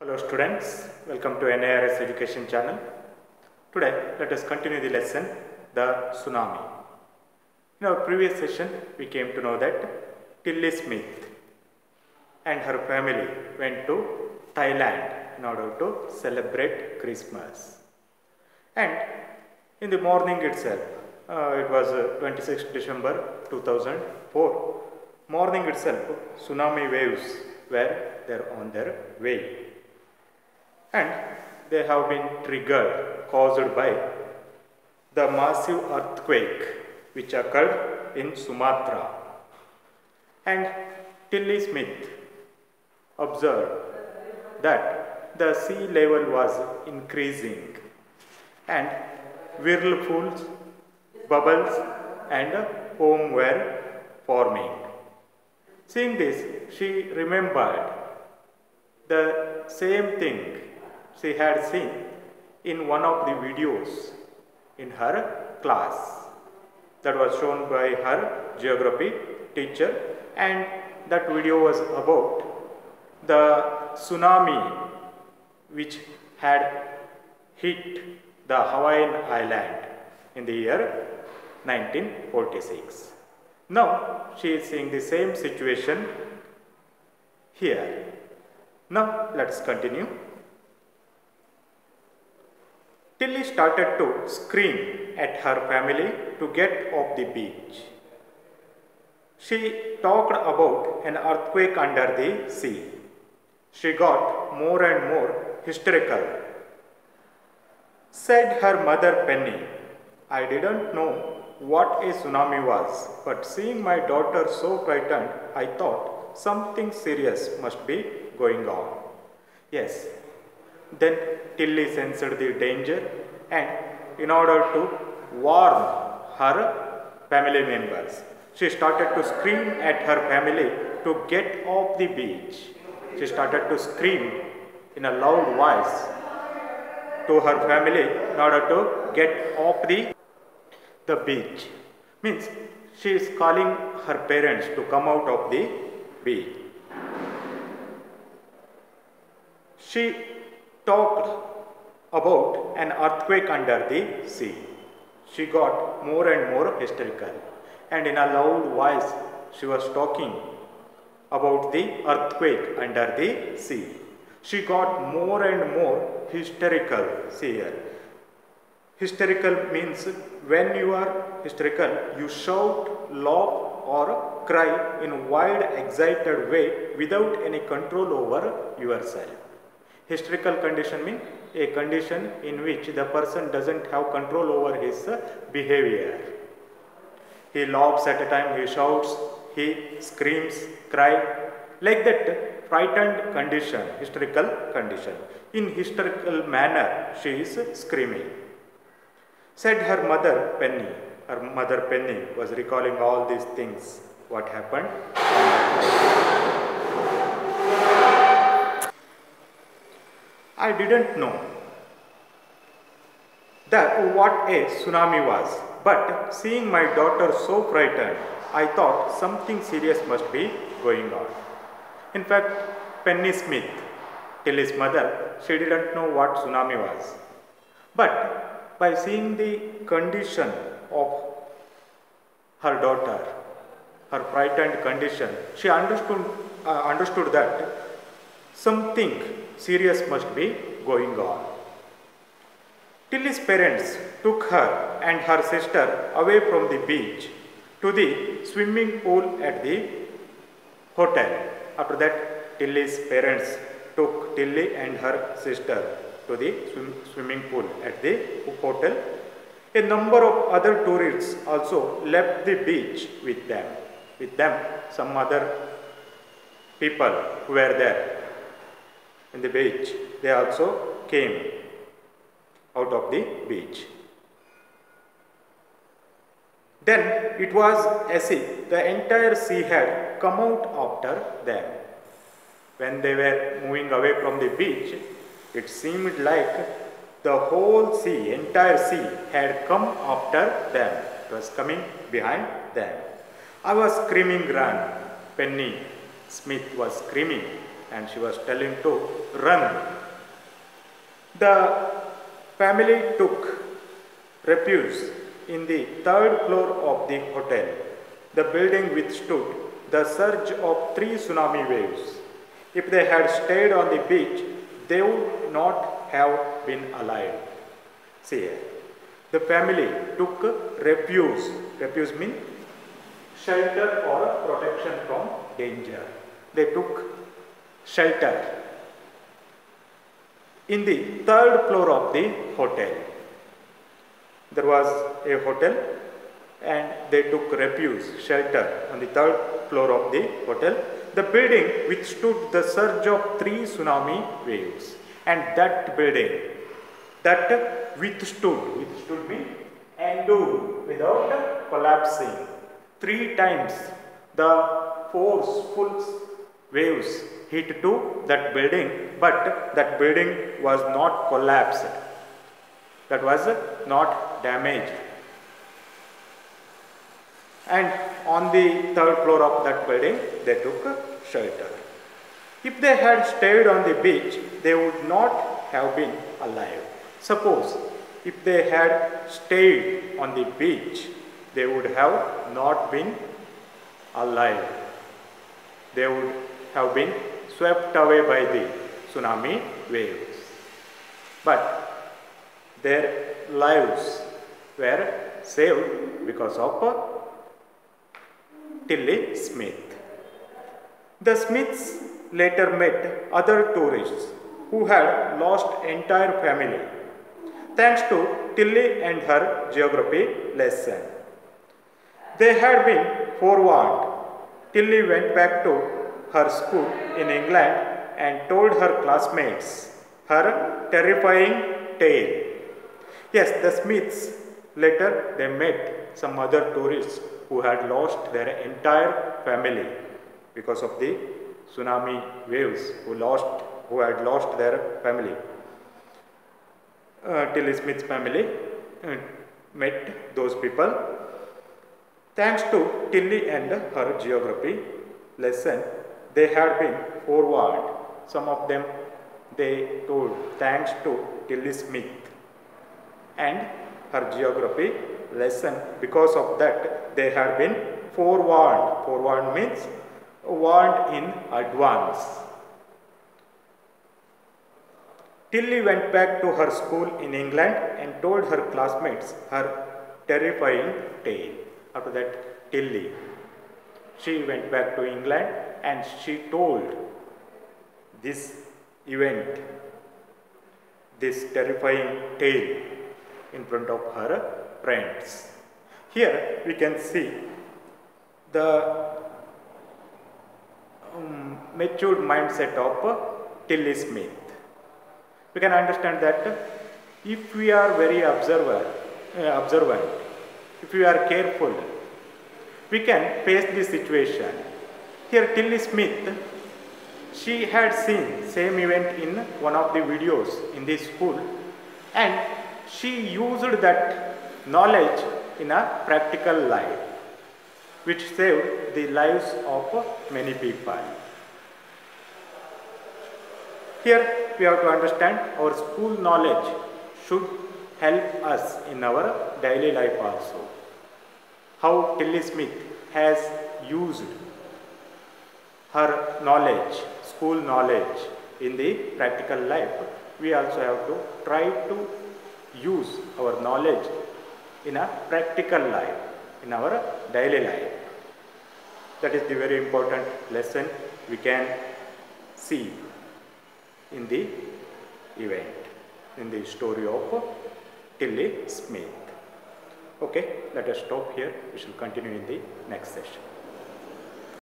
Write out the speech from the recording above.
Hello students, welcome to NIRS Education channel. Today let us continue the lesson, the tsunami. In our previous session we came to know that Tilly Smith and her family went to Thailand in order to celebrate Christmas. And in the morning itself, it was 26th December 2004, morning itself tsunami waves were there on their way. And they have been triggered, caused by the massive earthquake which occurred in Sumatra. And Tilly Smith observed that the sea level was increasing and whirlpools, bubbles and foam were forming. Seeing this, she remembered the same thing she had seen in one of the videos in her class that was shown by her geography teacher, and that video was about the tsunami which had hit the Hawaiian island in the year 1946. Now she is seeing the same situation here. Now let's continue. Tilly started to scream at her family to get off the beach. She talked about an earthquake under the sea. She got more and more hysterical. Said her mother Penny, "I didn't know what a tsunami was, but seeing my daughter so frightened, I thought something serious must be going on." Yes. Then Tilly sensed the danger, and in order to warn her family members, she started to scream at her family to get off the beach. She started to scream in a loud voice to her family in order to get off the beach. Means she is calling her parents to come out of the beach. She talked about an earthquake under the sea. She got more and more hysterical, and in a loud voice she was talking about the earthquake under the sea. She got more and more hysterical. See here. Hysterical means when you are hysterical, you shout, laugh or cry in wild, excited way without any control over yourself. Hysterical condition means a condition in which the person doesn't have control over his behavior. He laughs at a time, he shouts, he screams, cries, like that frightened condition, hysterical condition. In hysterical manner, she is screaming. Said her mother Penny. Her mother Penny was recalling all these things, what happened. I didn't know what a tsunami was, but seeing my daughter so frightened, I thought something serious must be going on. In fact, Penny Smith, Tilly's mother, she didn't know what tsunami was. But by seeing the condition of her daughter, her frightened condition, she understood that something serious must be going on. Tilly's parents took her and her sister away from the beach to the swimming pool at the hotel. After that, Tilly's parents took Tilly and her sister to the swimming pool at the hotel. A number of other tourists also left the beach with them. With them, some other people who were there in the beach, they also came out of the beach. Then it was as if the entire sea had come out after them. When they were moving away from the beach, it seemed like the whole sea, entire sea had come after them. It was coming behind them. I was screaming, "Run!" Penny Smith was screaming and she was telling to run. The family took refuge in the third floor of the hotel. The building withstood the surge of 3 tsunami waves. If they had stayed on the beach, they would not have been alive. See here. The family took refuge. Refuge means shelter or protection from danger. They took shelter in the third floor of the hotel. There was a hotel and they took refuge, shelter on the third floor of the hotel. The building withstood the surge of 3 tsunami waves, and that building that withstood means endured without collapsing. 3 times the forceful waves hit to that building, but that building was not collapsed. That was not damaged. And on the third floor of that building, they took shelter. If they had stayed on the beach, they would not have been alive. Suppose if they had stayed on the beach, they would have not been alive. They would have been swept away by the tsunami waves. But their lives were saved because of Tilly Smith. The Smiths later met other tourists who had lost entire family thanks to Tilly and her geography lesson. They had been forewarned. Tilly went back to her school in England and told her classmates her terrifying tale. Yes, the Smiths later they met some other tourists who had lost their entire family because of the tsunami waves, who had lost their family. Tilly Smith's family met those people. Thanks to Tilly and her geography lesson, they had been forewarned. Some of them they told thanks to Tilly Smith and her geography lesson. Because of that, they had been forewarned. Forewarned means warned in advance. Tilly went back to her school in England and told her classmates her terrifying tale. After that, Tilly, she went back to England and she told this event, this terrifying tale in front of her friends. Here we can see the matured mindset of Tilly Smith. We can understand that if we are very observant, if we are careful, we can face this situation. Here Tilly Smith, she had seen same event in one of the videos in the school, and she used that knowledge in a practical life, which saved the lives of many people. Here we have to understand our school knowledge should help us in our daily life also. How Tilly Smith has used her knowledge, school knowledge in the practical life, we also have to try to use our knowledge in a practical life, in our daily life. That is the very important lesson we can see in the event, in the story of Tilly Smith. Okay, let us stop here. We shall continue in the next session.